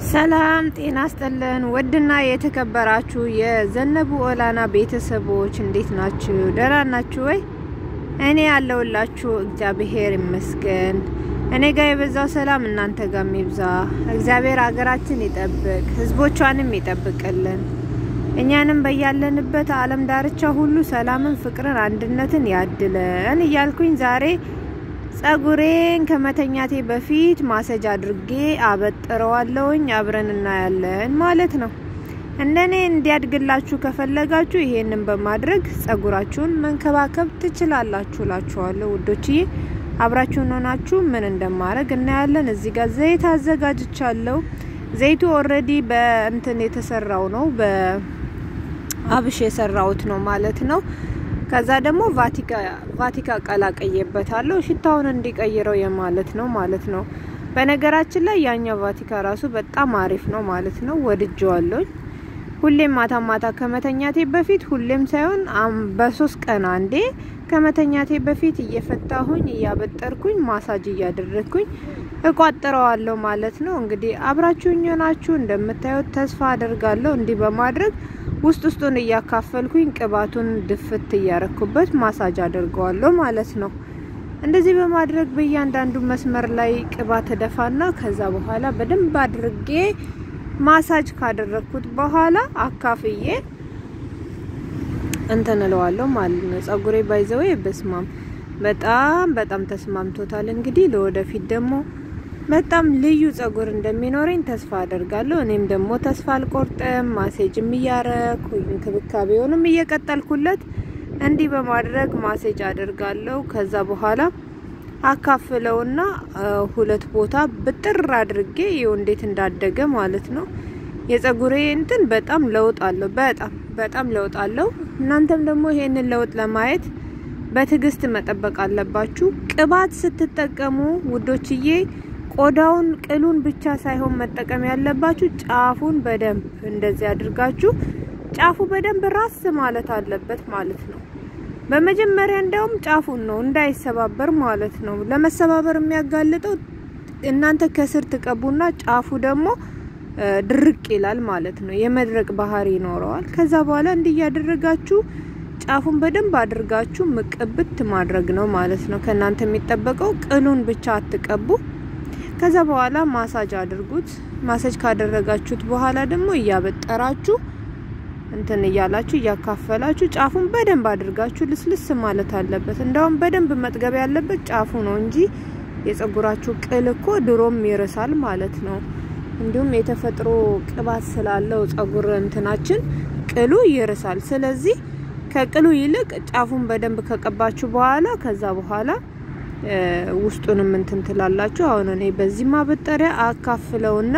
ሰላም ጤና ይስጥልን ወድና የተከበራችሁ የዘነቡ ኦላና ቤተሰቦች እንዴት ናችሁ? ደህና ናችሁ ወይ? እኔ ያለውላችሁ እግዚአብሔር ይመስገን። እኔ ጋር የበዛው ሰላም እናንተ ጋር ይብዛ። እግዚአብሔር ሀገራችን ይጠብቅ፣ ህዝቦቿንም ይጠብቅልን። እኛንም በያለንበት ዓለም ዳርቻ ሁሉ ሰላምን፣ ፍቅርን፣ አንድነትን ያድለን እያልኩኝ ዛሬ ጸጉሬን ከመተኛቴ በፊት ማሰጅ አድርጌ አበጥረዋለሁኝ። አብረን እናያለን ማለት ነው። እንደኔ እንዲያድግላችሁ ከፈለጋችሁ ይሄንን በማድረግ ጸጉራችሁን መንከባከብ ትችላላችሁላችኋለሁ ውዶችዬ። አብራችሁን ሆናችሁ ምን እንደማረግ እናያለን። እዚህ ጋር ዘይት አዘጋጅቻለሁ። ዘይቱ ኦሬዲ በእንትን የተሰራው ነው፣ በአብሽ የሰራውት ነው ማለት ነው። ከዛ ደግሞ ቫቲካ ቀላቀየበታለሁ ሽታውን እንዲቀይረው ማለት ነው። በነገራችን ላይ ያኛው ቫቲካ ራሱ በጣም አሪፍ ነው ማለት ነው። ወድጄዋለሁ። ሁሌም ማታ ከመተኛቴ በፊት ሁሌም ሳይሆን በ3 ቀን አንዴ ከመተኛቴ በፊት እየፈታሁኝ እያበጠርኩኝ ማሳጅ እያደረኩኝ እቋጥረዋለሁ ማለት ነው። እንግዲህ አብራችሁኝ ሆናችሁ እንደምታዩት ተስፋ አደርጋለሁ። እንዲህ በማድረግ ውስጡን እያካፈልኩኝ ቅባቱን ድፍት እያረኩበት ማሳጅ አደርገዋለሁ ማለት ነው። እንደዚህ በማድረግ በእያንዳንዱ መስመር ላይ ቅባት ተደፋና ከዛ በኋላ በደንብ አድርጌ ማሳጅ ካደረኩት በኋላ አካፍዬ እንተነለዋለሁ ማለት ነው። ጸጉሬ ባይዘው በስማም በጣም ተስማምቶታል። እንግዲህ ለወደፊት ደግሞ በጣም ልዩ ጸጉር እንደሚኖረኝ ተስፋ አደርጋለሁ። እኔም ደግሞ ተስፋ አልቆርጥም። ማሳጅም እያረኩኝ እንክብካቤውንም እየቀጠልኩለት እንዲህ በማድረግ ማሳጅ አደርጋለሁ። ከዛ በኋላ አካፍለውና ሁለት ቦታ ብጥር አድርጌ ይው እንዴት እንዳደገ ማለት ነው። የጸጉሬ እንትን በጣም ለውጥ አለው፣ በጣም ለውጥ አለው። እናንተም ደግሞ ይሄንን ለውጥ ለማየት በትግስት መጠበቅ አለባችሁ። ቅባት ስትጠቀሙ ውዶችዬ ቆዳውን ቅሉን ብቻ ሳይሆን መጠቀም ያለባችሁ ጫፉን በደንብ እንደዚህ አድርጋችሁ ጫፉ በደንብ ራስ ማለት አለበት ማለት ነው። በመጀመሪያ እንደውም ጫፉን ነው እንዳይሰባበር ማለት ነው። ለመሰባበር የሚያጋልጠው እናንተ ከስር ተቀቡና ጫፉ ደግሞ ድርቅ ይላል ማለት ነው። የመድረቅ ባህሪ ይኖረዋል። ከዛ በኋላ እንዲያደርጋችሁ ጫፉን በደንብ አድርጋችሁ መቀበት ማድረግ ነው ማለት ነው። ከናንተ የሚጠበቀው ቅሉን ብቻ አትቀቡ። ከዛ በኋላ ማሳጅ አድርጉት። ማሳጅ ካደረጋችሁት በኋላ ደግሞ ያበጠራችሁ እንትን ያላችሁ ያካፈላችሁ ጫፉን በደንብ አድርጋችሁ ልስልስ ማለት አለበት። እንደውም በደንብ መጥገብ ያለበት ጫፉ ነው እንጂ የጸጉራችሁ ቅል እኮ ድሮም ይረሳል ማለት ነው። እንዲሁም የተፈጥሮ ቅባት ስላለው ጸጉር እንትናችን ቅሉ ይረሳል። ስለዚህ ከቅሉ ይልቅ ጫፉን በደንብ ከቀባችሁ በኋላ ከዛ በኋላ ውስጡንም እንትን ትላላችሁ። አሁን እኔ በዚህ ማበጠሪያ አካፍለውና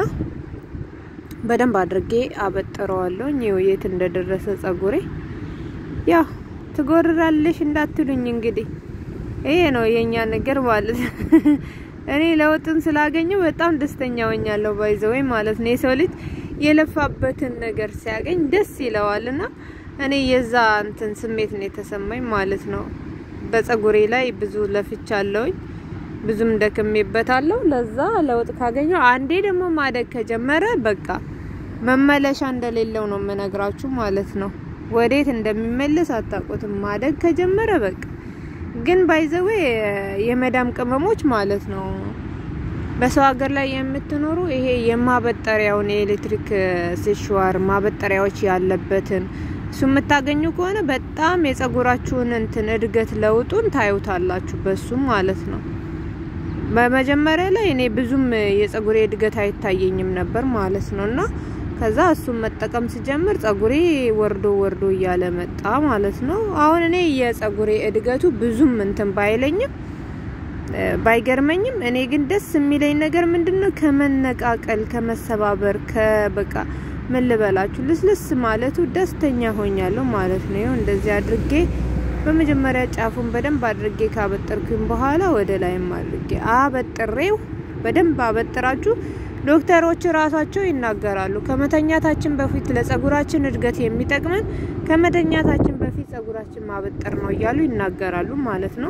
በደንብ አድርጌ አበጥረዋለሁ። የት እንደደረሰ ጸጉሬ ያ ትጎርራለሽ እንዳትሉኝ እንግዲህ ይሄ ነው የኛ ነገር ማለት እኔ ለውጥን ስላገኘው በጣም ደስተኛ ሆኛለሁ ባይዘው ማለት ነው። የሰው ልጅ የለፋበትን ነገር ሲያገኝ ደስ ይለዋልና እኔ የዛ እንትን ስሜት ነው የተሰማኝ ማለት ነው። በጸጉሬ ላይ ብዙ ለፍቻለሁ፣ ብዙም ደክሜበታለሁ። ለዛ ለውጥ ካገኘው አንዴ ደግሞ ማደግ ከጀመረ በቃ መመለሻ እንደሌለው ነው መነግራችሁ ማለት ነው። ወዴት እንደሚመለስ አጣቁትም። ማደግ ከጀመረ በቃ ግን ባይዘው የመዳም ቅመሞች ማለት ነው በሰው ሀገር ላይ የምትኖሩ ይሄ የማበጠሪያውን የኤሌክትሪክ ሲሽዋር ማበጠሪያዎች ያለበትን ሱምታገኙ ከሆነ በጣም የጸጉራችሁን እንትን እድገት ለውጡን ታዩታላችሁ በሱ ማለት ነው። በመጀመሪያ ላይ እኔ ብዙም የጸጉሬ እድገት አይታየኝም ነበር ማለት ነውና ከዛ እሱን መጠቀም ሲጀምር ጸጉሬ ወርዶ እያለ መጣ ማለት ነው። አሁን እኔ የጸጉሬ እድገቱ ብዙም እንትን ባይለኝም ባይገርመኝም እኔ ግን ደስ የሚለኝ ነገር ምንድነው ከመነቃቀል ከመሰባበር ከበቃ ምን ልበላችሁ ልስልስ ማለቱ ደስተኛ ሆኛለሁ ማለት ነው። እንደዚህ አድርጌ በመጀመሪያ ጫፉን በደንብ አድርጌ ካበጠርኩኝ በኋላ ወደ ላይም አድርጌ አበጥሬው በደንብ አበጥራችሁ ዶክተሮች ራሳቸው ይናገራሉ። ከመተኛታችን በፊት ለጸጉራችን እድገት የሚጠቅመን ከመተኛታችን በፊት ጸጉራችን ማበጠር ነው እያሉ ይናገራሉ ማለት ነው።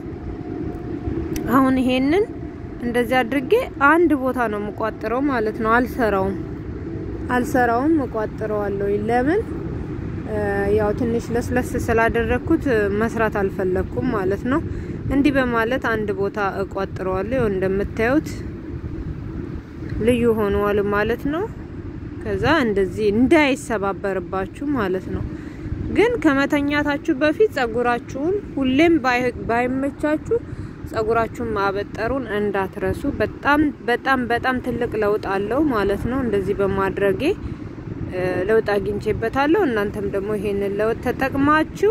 አሁን ይሄንን እንደዚህ አድርጌ አንድ ቦታ ነው መቋጠረው ማለት ነው። አልሰራውም አልሰራውም እቋጥረዋለሁ ለምን ያው ትንሽ ለስለስ ስላደረኩት መስራት አልፈለኩም ማለት ነው እንዲ በማለት አንድ ቦታ እቋጥረዋለሁ እንደምታዩት ልዩ ሆኗል ማለት ነው ከዛ እንደዚህ እንዳይሰባበርባችሁ ማለት ነው ግን ከመተኛታችሁ በፊት ጸጉራችሁን ሁሌም ባይመቻችሁ ጸጉራችሁን ማበጠሩን እንዳትረሱ በጣም ትልቅ ለውጥ አለው ማለት ነው እንደዚህ በማድረጌ ለውጥ አግኝቼበታለሁ እናንተም ደግሞ ይሄንን ለውጥ ተጠቅማችሁ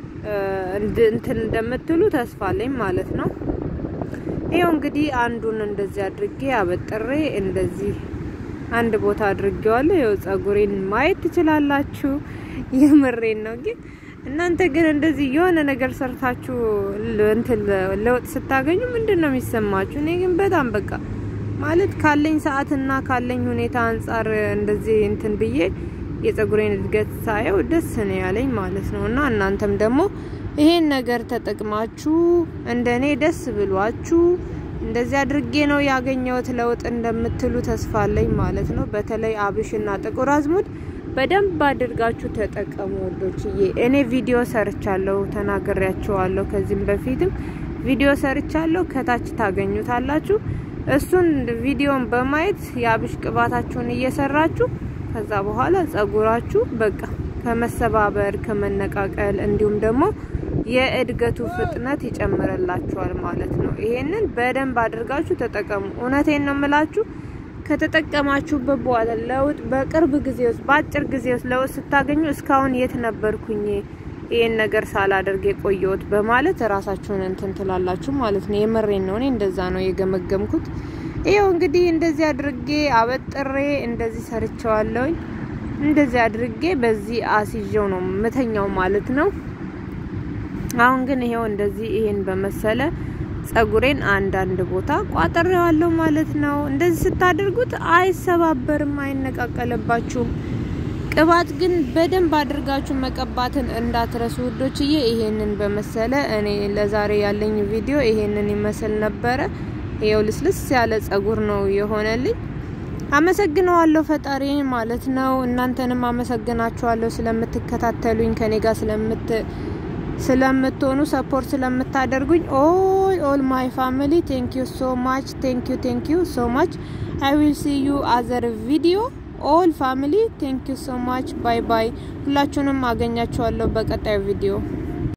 እንትን እንደምትሉ ተስፋ አለኝ ማለት ነው ይሄው እንግዲህ አንዱን እንደዚህ አድርጌ አበጥሬ እንደዚህ አንድ ቦታ አድርጌዋለሁ ይሄው ጸጉሬን ማየት ትችላላችሁ የምሬን ነው ግን እናንተ ግን እንደዚህ የሆነ ነገር ሰርታችሁ እንትን ለውጥ ስታገኙ ምንድነው የሚሰማችሁ እኔ ግን በጣም በቃ ማለት ካለኝ ሰዓትና ካለኝ ሁኔታ አንፃር እንደዚህ እንትን ብዬ የጸጉሬን እድገት ሳየው ደስ ነው ያለኝ ማለት ነውና እናንተም ደግሞ ይሄን ነገር ተጠቅማችሁ እንደኔ ደስ ብሏችሁ እንደዚህ አድርጌ ነው ያገኘሁት ለውጥ እንደምትሉ ተስፋ አለኝ ማለት ነው በተለይ አብሽና ጥቁር አዝሙድ በደንብ አድርጋችሁ ተጠቀሙ ወዶችዬ እኔ ቪዲዮ ሰርቻለሁ ተናግሬያችኋለሁ ከዚህም በፊትም ቪዲዮ ሰርቻለሁ ከታች ታገኙታላችሁ እሱን ቪዲዮን በማየት ያብሽ ቅባታችሁን እየሰራችሁ ከዛ በኋላ ጸጉራችሁ በቃ ከመሰባበር ከመነቃቀል እንዲሁም ደግሞ የእድገቱ ፍጥነት ይጨምርላችኋል ማለት ነው ይሄንን በደንብ አድርጋችሁ ተጠቀሙ እውነቴን ነው የምላችሁ ከተጠቀማችሁበት በኋላ ለውጥ በቅርብ ጊዜ ውስጥ ባጭር ጊዜ ውስጥ ለውጥ ስታገኙ እስካሁን የት ነበርኩኝ ይሄን ነገር ሳላደርግ የቆየሁት በማለት ራሳችሁን እንትን ትላላችሁ ማለት ነው የመሬን ነው እኔ እንደዛ ነው የገመገምኩት ይሄው እንግዲህ እንደዚህ አድርጌ አበጥሬ እንደዚህ ሰርቻለሁ እንደዚህ አድርጌ በዚህ አሲጆ ነው መተኛው ማለት ነው አሁን ግን ይሄው እንደዚህ ይሄን በመሰለ ጸጉሬን አንድ ቦታ ቋጥሬዋለሁ ማለት ነው እንደዚህ ስታደርጉት አይሰባበርም አይነቃቀለባችሁም ቅባት ግን በደንብ አድርጋችሁ መቀባትን እንዳትረሱ ወዶችዬ ይሄንን በመሰለ እኔ ለዛሬ ያለኝ ቪዲዮ ይሄንን ይመስል ነበር ይሄው ልስልስ ያለ ጸጉር ነው የሆነልኝ አመሰግናለሁ ፈጣሪ ማለት ነው እናንተንም አመሰግናችኋለሁ ስለምትከታተሉኝ ከኔ ጋር ስለምትሆኑ ሰፖርት ስለምታደርጉኝ all my family thank you so much I will see you other video all family thank you so much bye bye ሁላችሁንም አገኛችኋለሁ በቀጣይ ቪዲዮ